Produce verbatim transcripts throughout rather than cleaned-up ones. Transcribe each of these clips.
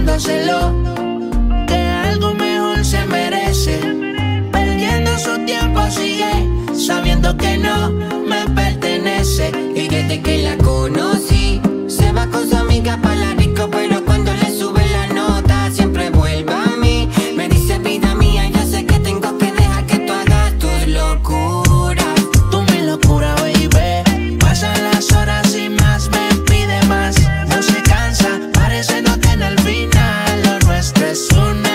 diciéndoselo, que algo mejor se merece. Perdiendo su tiempo sigue, sabiendo que no me pertenece. Y desde que la conocí, se va con su amiga pa' la disco, pero cuando le sube la nota siempre vuelve a mí. Me dice vida mía, yo sé que tengo que dejar que tú hagas tus locuras. Tú mi locura, baby. Pasan las horas y más me pide más. No se cansa, parece no tener final. Lo nuestro es una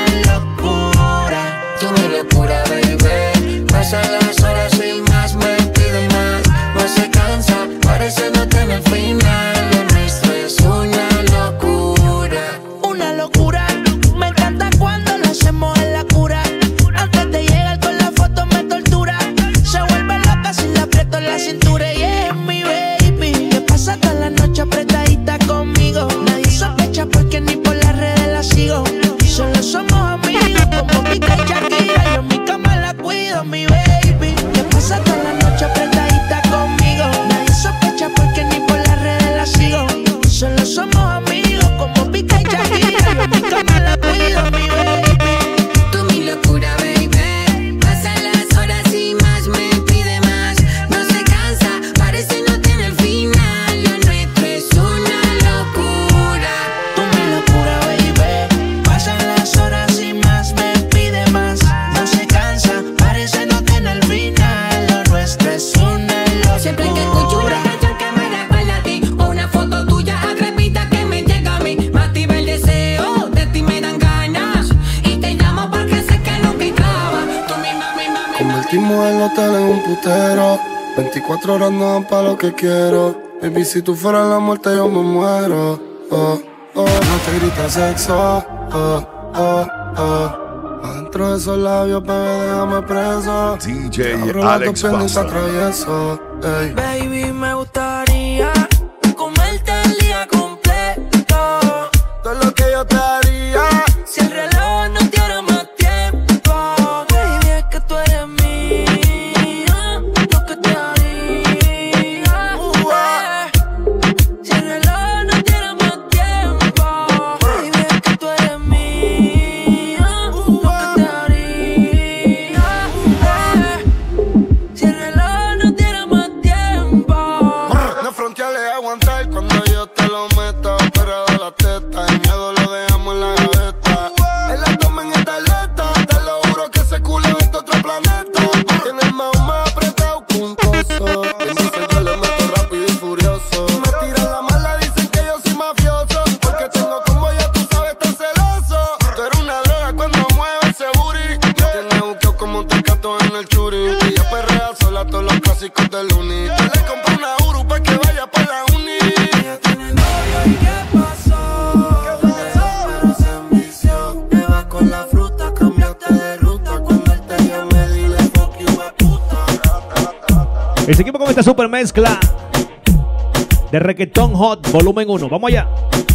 locura. Tú mi locura, baby. Pasan las horas y más me pide más. No se cansa, parece no tener final. Lo nuestro es una locura. Una locura. Me encanta cuando lo hacemos en la cura. Antes de llegar con la foto me tortura. Se vuelve loca si le aprieto la cintura. Y es mi baby, que pasa toda la noche apretadita conmigo. Nadie sospecha porque ni por las redes la sigo. Solo somos amigos como Pica y Shakira. Yo en mi cama la cuido, mi baby, que pasa toda la noche apretadita conmigo. Nadie sospecha porque ni por las redes la sigo. Solo somos amigos como Pica y Shakira. Yo en mi cama la cuido, mi baby. Tú mi locura, baby. Pasan las horas y más me pide más. No se cansa, parece no tener final. Lo nuestro es una locura. Tú mi locura, baby. Pasan las horas y más me pide más. No se cansa, parece no tener final. Lo nuestro es una locura. Siempre que escucho una canción que me recuerda a ti, o una foto tuya atrevida que me llega a mí, me activa el deseo, de ti me dan ganas. Y te llamo porque sé que nunca acaba. Tú mi mami, mami, Convertimos el hotel en un putero. veinticuatro horas no dan pa' lo que quiero. Baby, si tú fueras la muerte yo me muero. Oh, oh, no te grites sexo. Oh, oh, oh. Adentro de esos labios, bebé, déjame preso. D J Abro las Alex dos piernas y te Bassa. atravieso. Ey. baby, me gustaría comerte el día completo. Todo lo que yo te haría. Si el reloj no tiene más tiempo, baby, es que tú eres mía. Lo que te haría, eh. Si el reloj no tiene más tiempo, baby, es que tú eres mía. Lo que te haría, eh. Si el reloj no tiene más tiempo. No fronteales aguantar cuando yo te lo meto. Pero de la teta, el miedo lo dejamos en la gaveta. En la toma en esta alerta, te lo juro que ese culo es de otro planeta. Tiene el mao más apretado que un coso. Y mi yo le meto rápido y furioso. Me tiran la mala, dicen que yo soy mafioso. Porque tengo como ya tú sabes tan celoso. Tú eres una droga cuando mueves ese booty. Me tienes buqueo como un tecato en el churi. Ella perrea sola todos los clásicos del uni. Yo le compré una Uru pa' que vaya pa' la uni. Ella tiene novio y ¿qué pasó? ¿Qué pasó? Pero se envició. Te vas con la fruta, cambiaste de ruta. Cuando él te llame, dile fuck you, a puta. Y seguimos con esta super mezcla de Reggaeton Hot volumen uno. Vamos allá.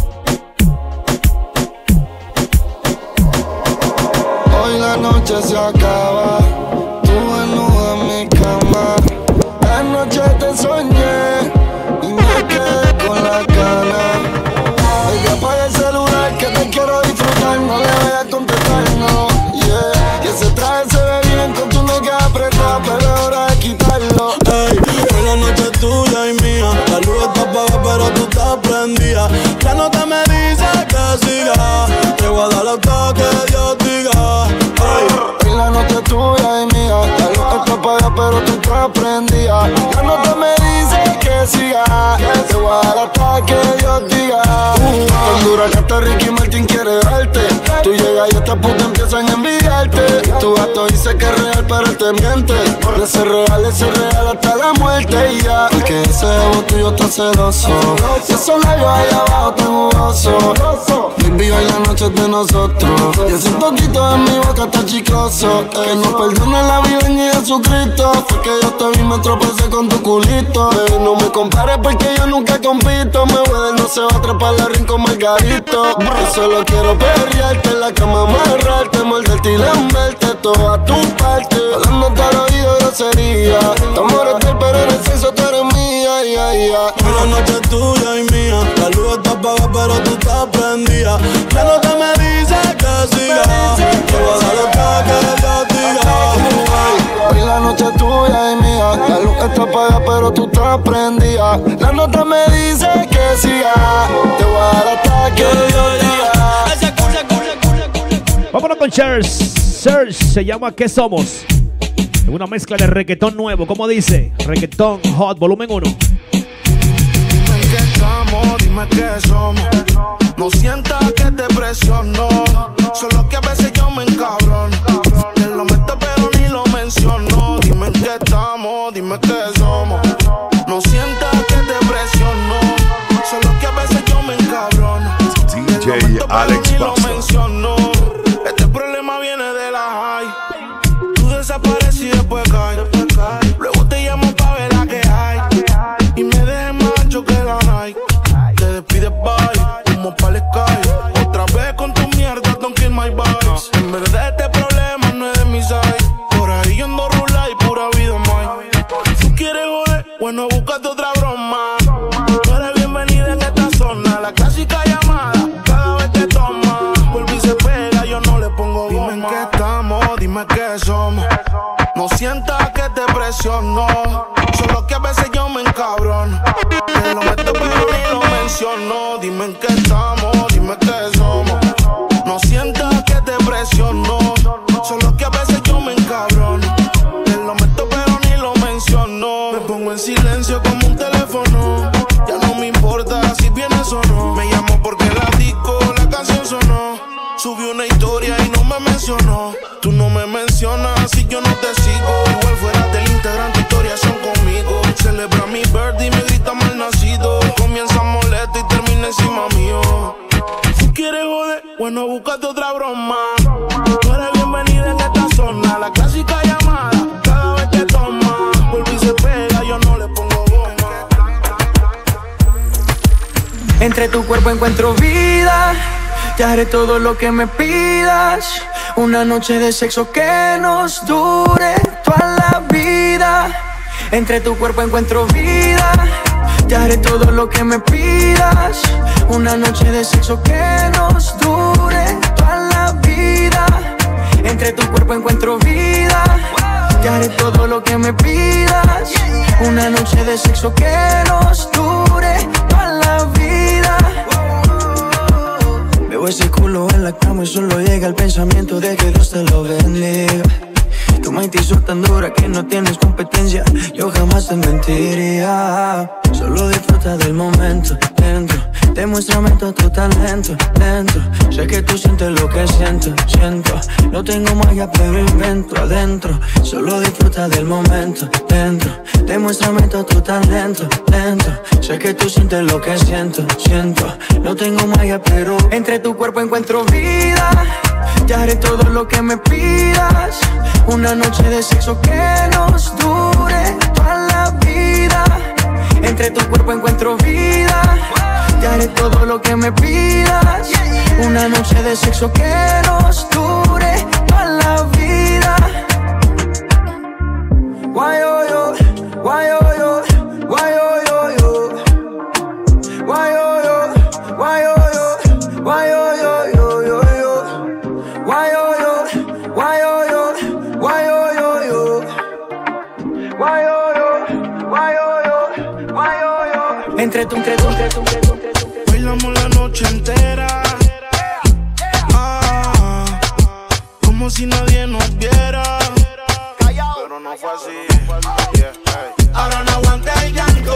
Hoy la noche se acaba, tú desnuda en mi cama. Anoche te soñé y me quedé con la gana. Ella apaga el celular que te quiero disfrutar, no le voy a contestar, no, yeah. Y ese traje se ve bien con tu nega apretada, pero es hora de quitarlo. Ey, hoy la noche es tuya y mía. La luz está apagada pero tú estás prendida. Ya no te me dices que siga. Te voy a dar hasta que Dios diga. Ey, Hoy la noche es tuya y mía. La luz está apagada pero tú estás prendida. Ya no te me dices que siga. Te voy a dar hasta que Dios diga. Tan dura que hasta Ricky Martin quiere darte. Tú llegas y estas putas empiezan a envidiarte. Tu gato dice que es real pero él te miente. De ser real, ese es real hasta la muerte y ya. Porque ese ego tuyo está celoso. Y esos labios ahí abajo tan jugosos. Baby, hoy la noche es de nosotros. Y ese poquito en mi boca está chicloso. Que no perdone la vida ni Jesucristo. Fue que yo te vi, me tropecé con tu culito. Baby, no me compares porque yo nunca compito. Me voy de no se va a trepar la rincón Margarito. Yo solo quiero perrearte en la cama, amarrarte, morderte y lamberte toda tu parte. Hablándote al oído, yo grosería. Tu amor es del pero en el sexo tú eres mía, ya, ya. La noche es tuya y mía. La luz está apagada pero tú estás prendida. Ya no te me dice que siga. Te voy a dar hasta que Dios diga. Hoy la noche es tuya y mía. La luz está apagada pero tú estás prendida. La nota me dice que siga. Te voy a dar hasta que Dios diga. Vámonos con Serge. Serge se llama ¿Qué somos? Es una mezcla de reggaetón nuevo. ¿Cómo dice? Reggaetón Hot Volumen uno. Dime que estamos, dime que somos. No sientas que te presiono. Solo que a veces yo me encabrono. Te lo meto pero ni lo menciono. Dime que estamos, dime que somos. No sientas que te presiono. Solo que a veces yo me encabrono. D J Alex Basta. Este problema viene de la high. Tú desapareces y después caes. Luego te llamo pa' ver la que hay. Y me dejes más ancho que la Nike. Te despides bye, como pa' el sky. Otra vez con tu mierda, don't kill my vibes. En verdad este problema no es de mi side. Por ahí yo ando rula y pura vida más. Si quieres joder, bueno búscate otra broma. Tú eres bienvenida en esta zona. La clásica llamada, cada vez que toma. Vuelve y se pega, yo no le pongo goma. Dime en qué estamos, dime qué somos. No sientas que te presiono. Solo que a veces yo me encabrono. Te lo meto pero ni lo menciono. Dime en qué estamos, dime qué somos. No sientas que te presiono. Solo que a veces yo me encabrono. Te lo meto pero ni lo menciono. Me pongo en silencio como un teléfono. Ya no me importa si vienes o no. Me llamo porque la disco, la canción sonó. Subí una historia y no me mencionó. Tú no me mencionas si yo no te sigo. Igual fuera del Instagram, tu historia son conmigo. Celebra mi birthday y me grita mal nacido. Comienza molesto y termina encima mío. Si quieres joder, bueno búscate otra broma. Tú eres bienvenida en esta zona. La clásica llamada, cada vez que toma. Vuelve y se pega, yo no le pongo goma. Entre tu cuerpo encuentro vida. Te haré todo lo que me pidas. Una noche de sexo que nos dure toda la vida. Entre tu cuerpo encuentro vida. Te haré todo lo que me pidas. Una noche de sexo que nos dure toda la vida. Entre tu cuerpo encuentro vida. Te haré todo lo que me pidas. Una noche de sexo que nos dure toda la vida. Veo ese culo en la cama y solo llega el pensamiento de que Dios te lo bendiga. Tu mente hizo tan dura que no tienes competencia. Yo jamás te mentiría. Solo disfruta del momento dentro. Demuéstrame todo tu talento dentro. Sé que tú sientes lo que siento, siento. No tengo magia pero invento adentro. Solo disfruta del momento dentro. Demuéstrame todo tu talento dentro. Sé que tú sientes lo que siento, siento. No tengo magia pero entre tu cuerpo encuentro vida. Te haré todo lo que me pidas. Una noche de sexo que nos dure toda la vida. Entre tu cuerpo encuentro vida. Te haré todo lo que me pidas. Una noche de sexo que nos dure toda la vida. Why oh yo, why oh yo, why oh yo yo. Why oh yo, why oh yo, why oh yo yo yo yo. Why oh yo, why oh yo, why oh yo yo. Why oh yo, why oh yo, why oh yo. Entre tu, entre tu, entre tu, entre tu, entre tu. Bailamos la noche entera. Ah, como si nadie nos viera. Pero no fue así. Yeah, hey. Ahora no aguanta el llanto.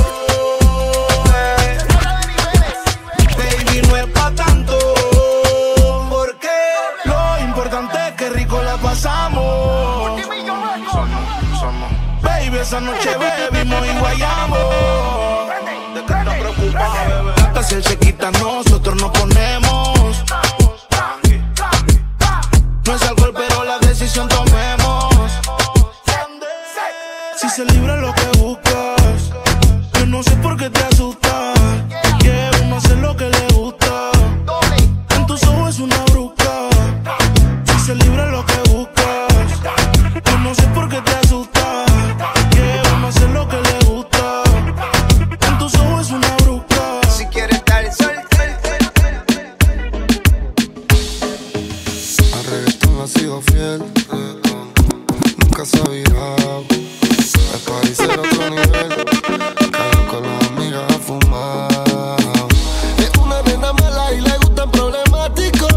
Hey. Baby, no es pa' tanto. Porque lo importante es que rico la pasamos. Somos, somos. Baby, esa noche bebimos y guayamos. ¿De qué te preocupas, bebé? La casa se quita, nosotros nos ponemos. No es alcohol, pero la decisión tomemos. Si se libra lo que buscas, yo no sé por qué te asustas. Que uno hace lo que le gusta. En tus ojos es una bruca. Si se libra lo que buscas, yo no sé por qué te asustas. sido fiel. Nunca se ha virado. El país era otro nivel. Caigo con las amigas a fumar. Es una nena mala y le gustan problemáticos.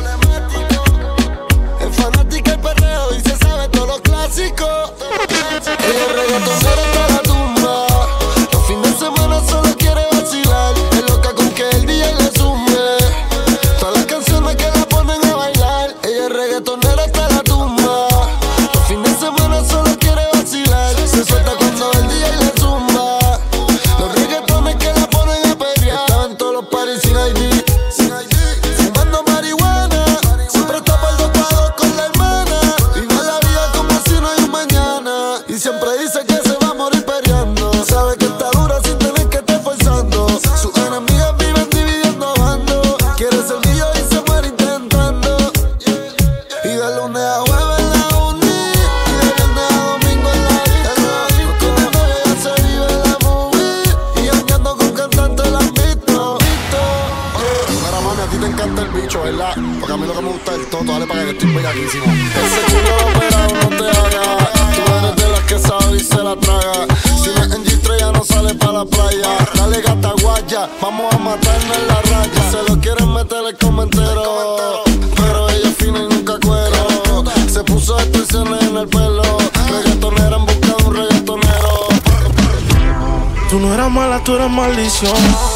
Es fanática del perreo y se sabe todos los clásicos. Ella es reggaetonera hasta la tumba. Los fines de semana solo quiere vacilar. Es loca con que el D J le sume todas las canciones que la ponen a bailar. Ella es reggaetonera hasta la tumba. Los fines de semana solo quiere vacilar. Se suelta cuando el D J le zumba. Los reggaetones que la ponen a pelear. Estaba en todos los parties sin I D, fumando marihuana. Siempre está para el dos para dos con la hermana. Vive la vida como si no hay un mañana. Y siempre dice que se va a morir peleando. Sabe que está dura sin tener que estar forzando. Sus enemigas viven dividiendo bandos. Quiere ser mío y se muere intentando. Y de lunes a jueves en la uni. Y de viernes a domingo en la disco. No tiene novia, ya se vive la movie. Y andando con cantantes la han visto. Mira, mami, a ti te encanta el bicho, ¿verdad? Porque a mí lo que me gusta es el toto. Dale para que estoy bellaquísimo. Ese culo operado no te haga. Tú eres de las que sabe y se la traga. Si no es en G-tres ya no sale para la playa. Dale gata guaya, vamos a matarnos en la raya. Se lo quieren meter el comentero, pero ella es fina y nunca cuero. Se puso expresiones en el pelo. Reggaetonera en busca de un reggaetonero. Tú no eras mala, tú eras maldición.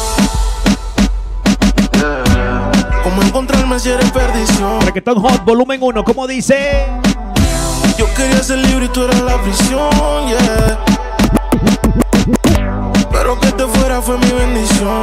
¿Cómo encontrarme si eres perdición? Reggaeton Hot, volumen uno, ¿cómo dice? Yo quería ser libre y tú eras la prisión, yeah. Pero que te fuera fue mi bendición.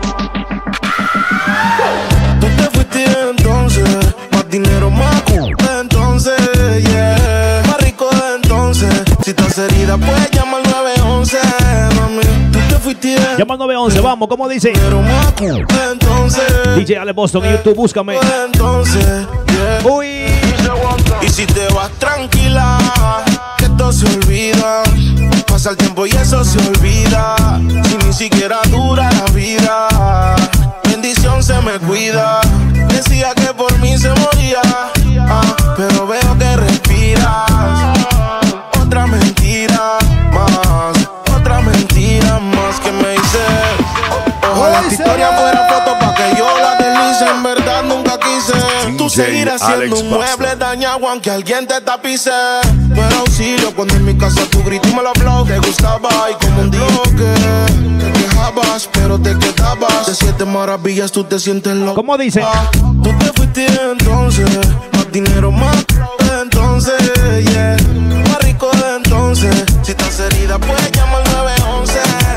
Tú te fuiste entonces, más dinero, más c*** entonces, yeah. Más rico de entonces. Si estás herida puedes llamar al nueve once, mami. Tú te fuiste. Llama al nueve once, vamos, ¿cómo dice? Dinero, más c*** entonces. D J Ale Boston en YouTube, búscame. Entonces, yeah. Uy. Y si te vas tranquila, que esto se olvida. Pasa el tiempo y eso se olvida. Si ni siquiera dura la vida, bendición se me cuida. Decía que por mí se moría, ah, pero veo que respiras. Otra mentira más, otra mentira más que me hice. Ojalá esta historia fuera foto pa' que yo la deslice. En verdad nunca quise. Tú seguirás siendo un mueble dañado aunque alguien te tapice. No era auxilio cuando en mi casa tú gritas y me lo habló. Te gustaba y como un bloque te quejabas pero te quedabas. De siete maravillas tú te sientes loco. ¿Cómo dice? Tú te fuiste entonces, más dinero, más entonces, yeah. Más rico de entonces. Si estás herida puedes llamar al nueve once.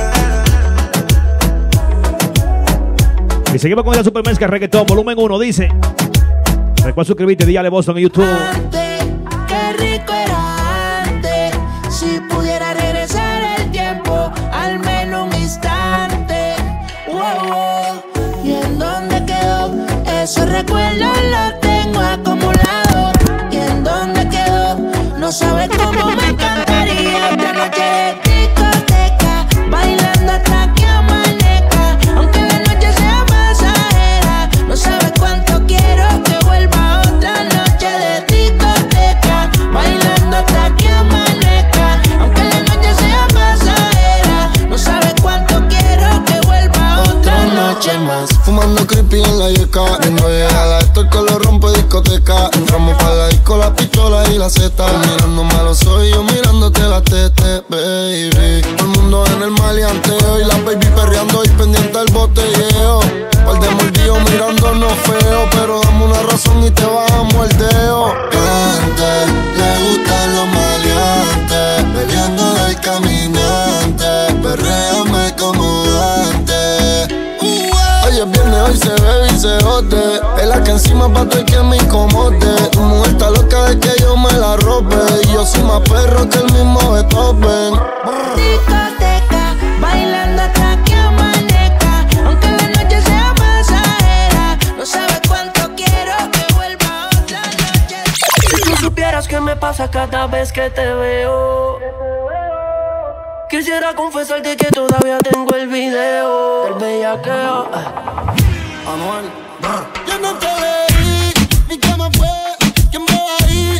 Y seguimos con la Supermezcla Reggaeton, volumen uno, dice. Recuerda suscribirte, D J Ale Boston en YouTube. Antes, qué rico era antes. Si pudiera regresar el tiempo, al menos un instante. Wow, wow. ¿Y en dónde quedó? Esos recuerdos los tengo acumulados. ¿Y en dónde quedó? No sabes cómo me encantaría esta noche de discoteca, bailando hasta que amanezca. Aunque la noche sea pasajera, no sabes cuánto quiero que vuelva otra noche de discoteca, bailando hasta que amanezca. Aunque la noche sea pasajera, no sabes cuánto quiero que vuelva otra noche más. Fumando creepy en la yeca. Viendo llegar a esto que lo rompe discoteca. Entramos para la disco, la pistola y la zeta. Mirándome a los ojos y yo mirándote la tete, baby. Todo el mundo en el maleanteo y la baby perreando y pendiente del botelleo. Par de mordidos mirándonos feo, pero dame una razón y te bajamos el dedo. Antes le gustan los maleantes, peleando del caminante. Perréame como antes. Hoy es viernes, hoy se bebe y se jode. Es la que encima pa' todo el que me incomode. Tu mujer está loca de que yo me la robe. Y yo soy más perro que el mismo Beethoven. Discoteca, bailando hasta que amanezca. Aunque la noche sea pasajera, no sabes cuánto quiero que vuelva otra noche. Si tú supieras qué me pasa cada vez que te veo, quisiera confesarte que todavía tengo el video del bellaqueo. Anual, yo no te leí, ni cómo fue, quién me va a ir.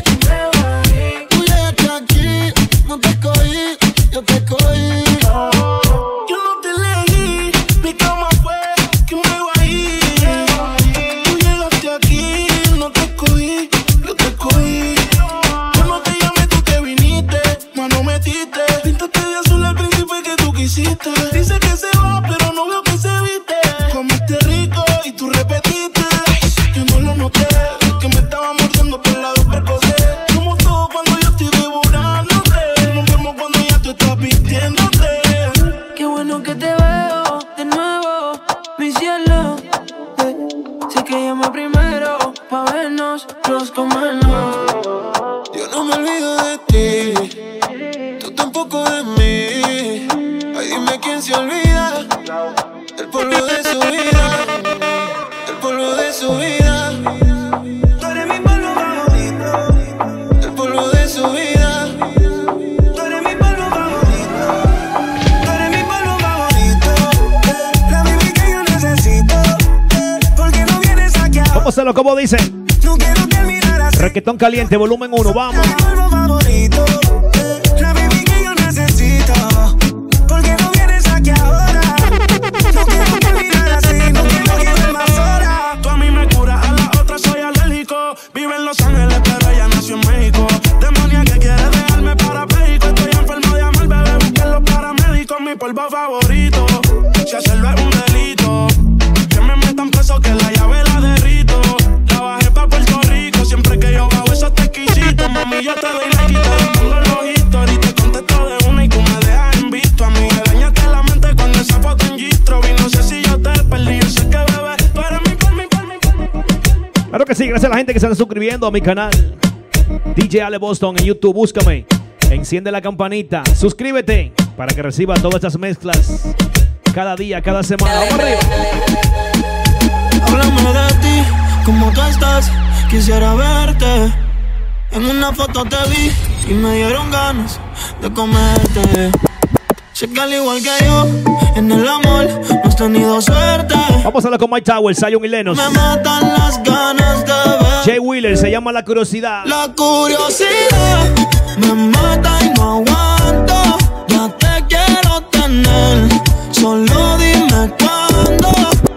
nosotros como no. Yo no me olvido de ti, tú tampoco de mí. Ay, dime quién se olvida del polvo de su vida, el polvo de su vida. Tú eres mi polvo favorito, el polvo de su vida. tú eres mi polvo favorito, tú eres mi polvo favorito, la baby que yo necesito, porque no vienes aquí ahora. Vamos a hacerlo como dice. No quiero terminar así. Reggaetón caliente, volumen uno, vamos. Mi polvo favorito, la baby que yo necesito, porque no vienes aquí ahora. No quiero terminar así, no quiero que ver más horas. Tú a mí me curas, a la otra soy alérgico. Vive en Los Ángeles, pero ella nació en México. Demonia que quiere dejarme parapléjico. Estoy enfermo de amor, bebé, busquen los paramédicos. Mi polvo favorito, si hacerlo es un delito, que me metan preso, que la llave la derrito. La bajé pa' Puerto Rico, siempre que yo bajo eso te exquisito. Mami, yo te doy like y te pongo los historias. Te contesto de una y tú me dejas en visto. A mí me dañaste la mente cuando esa foto en Gistro. Y no sé si yo te perdí, yo sé que bebé, tú eres mi por mi por mi por mi. Claro que sí, gracias a la gente que se está suscribiendo a mi canal D J Ale Boston en YouTube, búscame, enciende la campanita, suscríbete para que reciba todas estas mezclas cada día, cada semana. Vamos arriba. Háblame de ti, como tú estás, quisiera verte. En una foto te vi y me dieron ganas de comerte. Sé que al igual que yo, en el amor no has tenido suerte. Vamos a hacerlo con Mike Towers, Zion y Lennox. Me matan las ganas de ver. Jay Wheeler, se llama La Curiosidad. La curiosidad me mata y no aguanto. Ya te quiero tener, solo dime cuándo.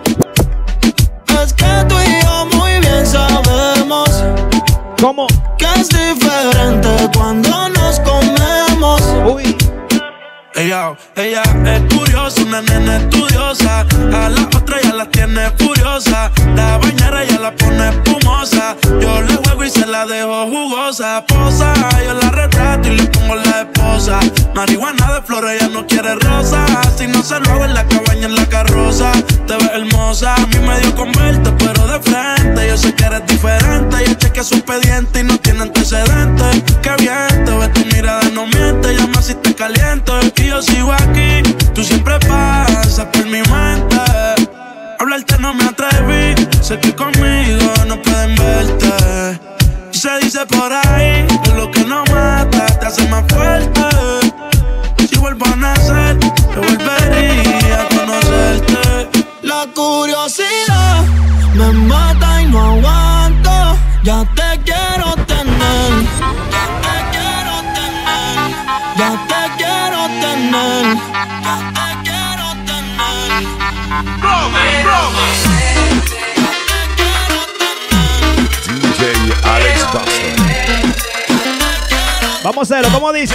Es que tú y yo muy bien sabemos ¿Cómo? que es diferente cuando nos comemos. Uy. Ella, ella es curiosa, una nena estudiosa. A la otra ya la tiene furiosa. La bañera ya la pone espumosa. Yo le juego y se la dejo jugosa. Posa, yo la retrato y le pongo la esposa. Marihuana de flores, ella no quiere rosa. Si no se lo hago en la cabaña, en la carroza. Te ves hermosa, a mí me dio con verte, pero de frente. Yo sé que eres diferente. Yo chequeé su expediente y no tiene antecedentes. Qué bien, te ves tu mirada, no miente. Llama si te caliento. Y yo sigo aquí, tú siempre pasas por mi mente. Hablarte no me atreví, sé que conmigo no pueden verte. Y se dice por ahí, que lo que no mata te hace más fuerte. Si vuelvo a nacer, yo volvería a conocerte. La curiosidad me mata y no aguanto. Ya te quiero tener, ya te quiero tener, ya te quiero tener, ya te quiero tener. Broma, broma. D J Alex Boston. Vamos a hacerlo, ¿cómo dice?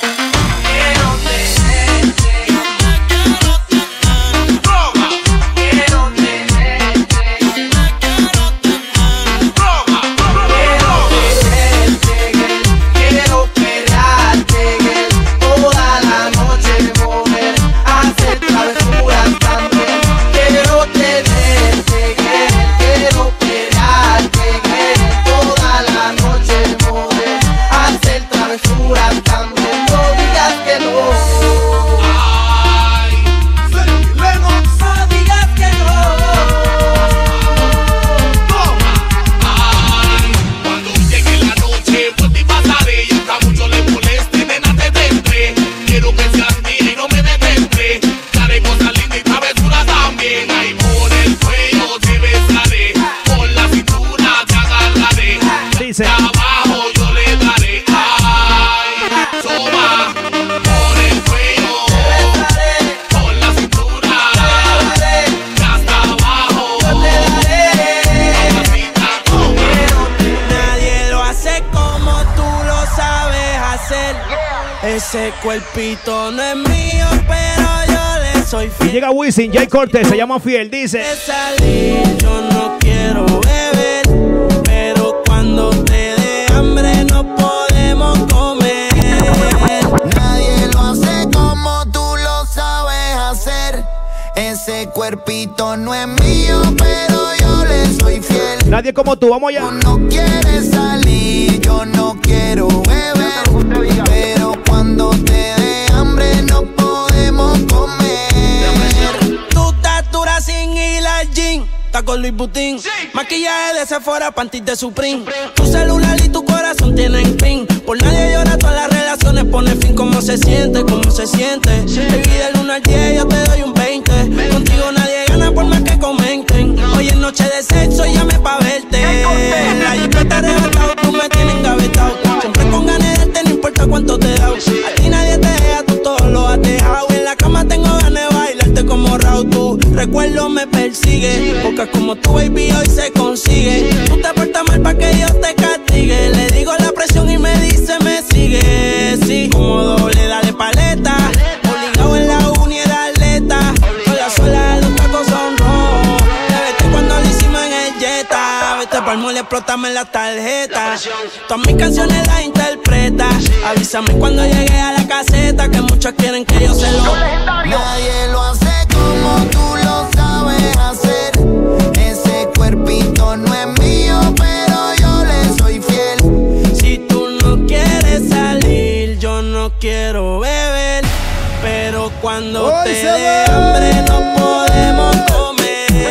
Ese cuerpito no es mío, pero yo le soy Y fiel. llega Wisin, Jay Cortez, se llama Fiel, dice. De salir, yo no quiero beber, pero cuando te dé hambre no podemos comer. Nadie lo hace como tú lo sabes hacer. Ese cuerpito no es mío, pero yo le soy fiel. Nadie como tú, vamos allá. No quieres salir, yo no quiero beber, pero cuando te dé hambre no podemos comer. Tu estatura sin ir al gym, está con Luis Butín. Sí. Maquillaje de Sephora, panties de Supreme. Tu celular y tu corazón tienen pin. Por nadie llora, todas las relaciones pone fin. ¿Cómo se siente? ¿Cómo se siente? Sí. Baby, del uno al diez yo te doy un veinte. veinte. Contigo nadie gana por más que comenten. Hoy es noche de sexo, llame pa' verte. La jipeta arrebatado, tú me tienes engavetado. Siempre con ganas de darte, no importa cuánto te da. A ti nadie te deja, tú todo lo has dejado. En la cama tengo ganas de bailarte como Raúl. Tu recuerdo me persigue, porque como tu baby hoy se consigue. Tú te portas mal pa' que Dios te castigue. Le digo la presión y me dice me sigue. Sí, como doble, dale paleta. Obligado en la uni era atleta. Con la suela de los tacos son rojos. Te vete cuando lo hicimos en el Jetta. Vete pa'l mole, explótame la tarjeta. Todas mis canciones las interpreta. Avísame cuando llegue a la caseta, que muchos quieren que yo se lo. Nadie lo hace como tú lo sabes hacer. Ese cuerpito no es mío, pero yo le soy fiel. Si tú no quieres salir, yo no quiero beber, pero cuando Hoy te se dé va. hambre no podemos comer.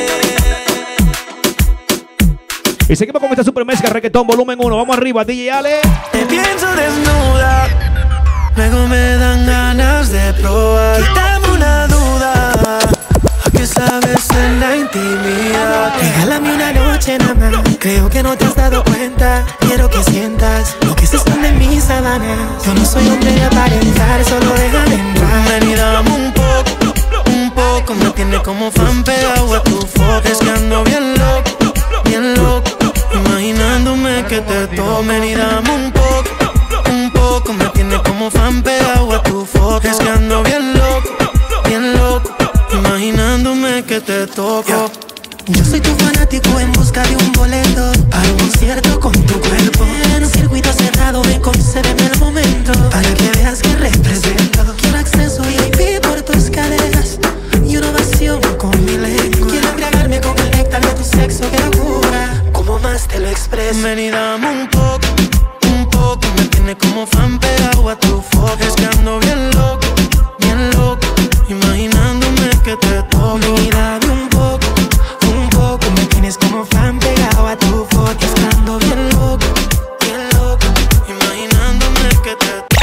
Y seguimos con esta super mezcla reggaetón volumen uno. Vamos arriba, D J Ale. Te pienso desnuda, luego me dan ganas de probar. Quítame una duda, ¿a qué sabes en la intimidad? Regálame una noche nada más, creo que no te has dado cuenta. Quiero que sientas lo que se esconde en mis sábanas. Yo no soy hombre de aparentar, solo déjame entrar. Ven y dame un poco, un poco. Me tiene como fan pegado a tu foto. Es que ando bien loco, bien loco, imaginándome que te tomen y dame un poco, un poco. Me tiene como fan pegado a tu foto. Es que ando bien loco, bien loco, imaginándome que te toco. Yo soy tu fanático en busca de un boleto para un concierto con tu cuerpo. En un circuito cerrado me concédeme el momento para que veas que represento. Quiero acceso V I P por tus caderas y una ovación con mi lengua. Quiero embriagarme con el néctar de tu sexo, que locura, como más te lo expreso. Ven y dame un poco, un poco. Me tiene como fan pegado a tu foto. Es que ando bien loco, bien loco, imaginándome que te toco. Ven y dame un poco, un poco. Me tienes como fan pegado a tu foto. Es que ando bien loco, bien loco, imaginándome que te toco.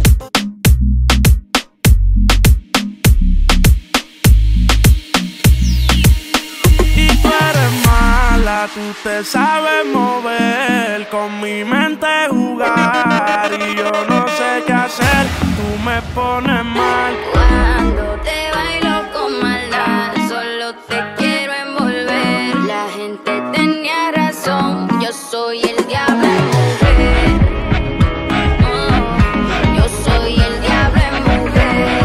Tú te sabes mover, con mi mente jugar y yo no sé qué hacer, tú me pones mal. Cuando te bailo con maldad, solo te quiero envolver. La gente tenía razón, yo soy el diablo en mujer. Oh, yo soy el diablo en mujer.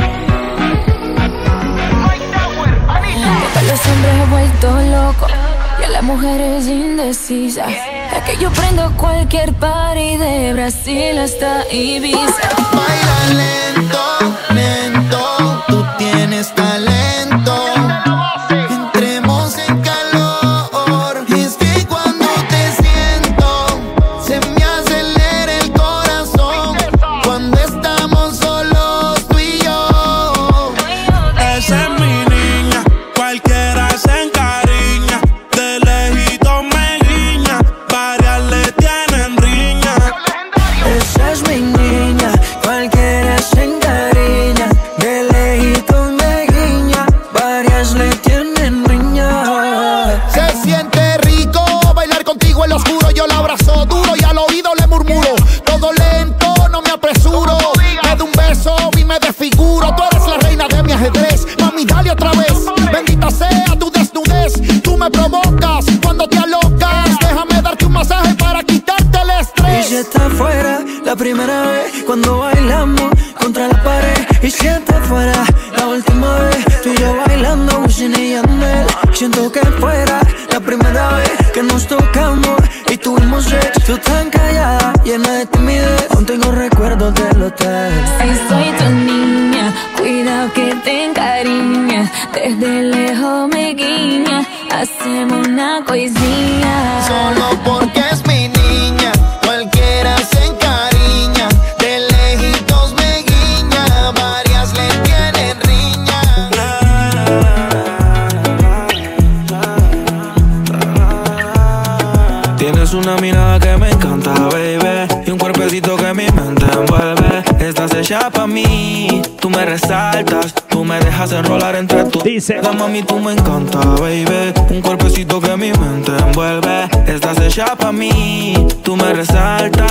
Que los hombres he vuelto loco, y a las mujeres indecisas. Es que yo prendo cualquier party de Brasil hasta Ibiza. Baila lento, lento, tú tienes talento. Entremos en calor. Es que cuando te siento, se me acelera el corazón. Cuando estamos solos tú y yo. Esa es mi niña, cualquiera se encariña. De lejito me guiña, varias le tienen riña. Esa es mi niña, cualquiera se encariña. De lejito me guiña, varias le tienen riña. Se siente rico bailar contigo en lo oscuro. Yo la abrazo duro y al oído le murmuro. Todo lento, no me apresuro. Me da un beso y me desfiguro. Tú eres la reina de mi ajedrez. Mami, dale otra vez. Bendita sea tu desnudez. Tú me provocas cuando te alocas. Déjame darte un masaje para quitarte el Y estrés. si está fuera la primera vez, cuando bailamos contra la pared. Y si está fuera la última vez, tú y yo bailando Wisin y Yandel. Siento que fuera la primera vez que nos tocamos y tuvimos sexo. Tú tan callada, llena de timidez, aún tengo recuerdos del hotel. Si soy tu niña, cuidado que te encariña. Desde lejos me guiña, hacemos una coisinha. Solo porque es mi niña, cualquiera se encariña. De lejitos me guiña, varias le tienen riña. Tienes una mirada que me encanta, baby, y un cuerpecito que mi mente envuelve. Estás hecha pa' mí, tú me resaltas, tú me dejas enrolar entre tus Dice, mami, tú me encanta, baby, un cuerpecito que mi mente envuelve. Estás hecha pa' mí, tú me resaltas.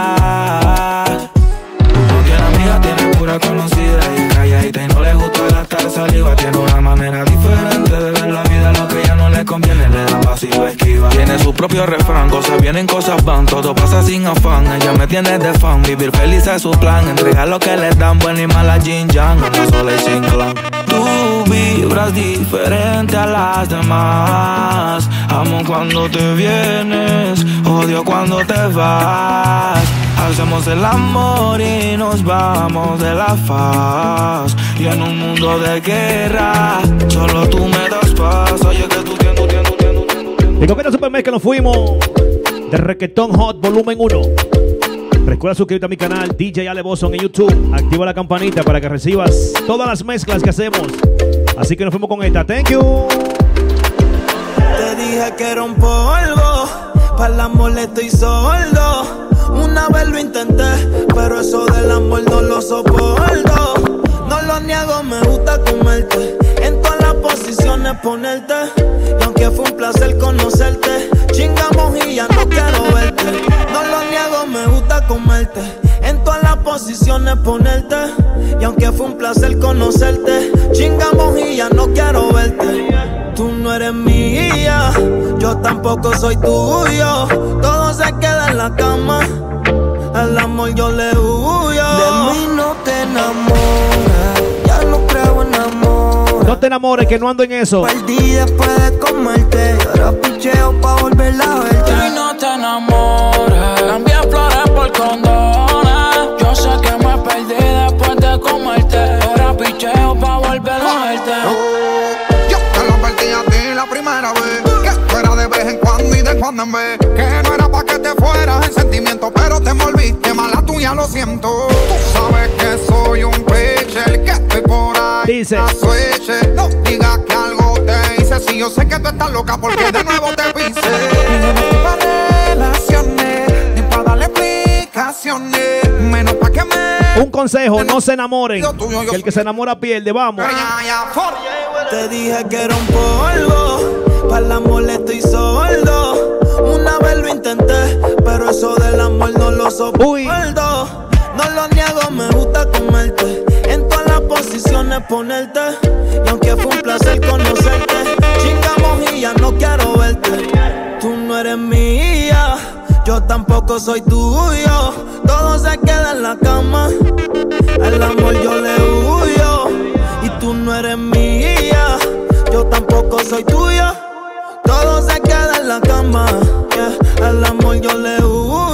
Aunque la amiga tiene pura conocida y calladita y no le gusta gastar saliva, tiene una manera diferente de ver la vida, lo que ella no le conviene le da pasiva esquiva. Tiene su propio refrán, cosas vienen, cosas van, todo pasa sin afán. Ella me tiene de fan, vivir feliz es su plan, entregar lo que le dan, buena y mala Jin Yang, una sola y sin clan. Tú vibras diferente a las demás, amo cuando te vienes, odio cuando te vas. Hacemos el amor y nos vamos de la faz, y en un mundo de guerra solo tú me das paz. Oye que tú tienes, tú tienes, tú tienes, tú tienes. y con esta supermezcla nos fuimos de Reggaeton Hot Volumen uno. Recuerda suscribirte a mi canal D J Ale Boston en YouTube. Activa la campanita para que recibas todas las mezclas que hacemos. Así que nos fuimos con esta. Thank you. Te dije que era un polvo, para el amor estoy sordo. Una vez lo intenté, pero eso del amor no lo soporto. No lo niego, me gusta comerte, en todas las posiciones ponerte. Y aunque fue un placer conocerte, chingamos y ya no quiero verte. No lo niego, me gusta comerte, en todas las posiciones ponerte. Y aunque fue un placer conocerte, chingamos y ya no quiero verte. Tú no eres mía, yo tampoco soy tuyo. Todo se queda en la cama, al amor yo le huyo. De mí no te enamoras, ya no creo en amor. No te enamores, que no ando en eso. Perdí después de comerte, y ahora picheo pa' volver a verte. Y no te enamores, cambié flores por condones. Yo sé que me perdí después de comerte, ahora picheo pa' volver a verte. Yo te lo advertí a ti la primera vez, que fuera de vez en cuando y de cuando en vez, que no era pa' que te fueras en sentimiento, pero te envolviste, mala tuya, lo siento. Tú sabes que soy un pitcher, que estoy por ahí. Dice, a switch. No digas que algo te hice, si yo sé que tú estás loca porque de nuevo te pise. Y no estoy pa' relaciones, ni pa' darle explicaciones, menos pa' que me... un consejo, no se enamoren, que el que se enamora pierde, vamos. Te dije que era un polvo, para el amor estoy sordo. Una vez lo intenté, pero eso del amor no lo soporto. Uy. No lo niego, me gusta comerte, en todas las posiciones ponerte. Y aunque fue un placer conocerte, chingamos y ya no quiero verte. Tú no eres mía, yo tampoco soy tuyo. Todo se queda en la cama, el amor yo le huyo. Y tú no eres mía, yo tampoco soy tuya. Todo se queda en la cama, yeah. El amor yo le huyo.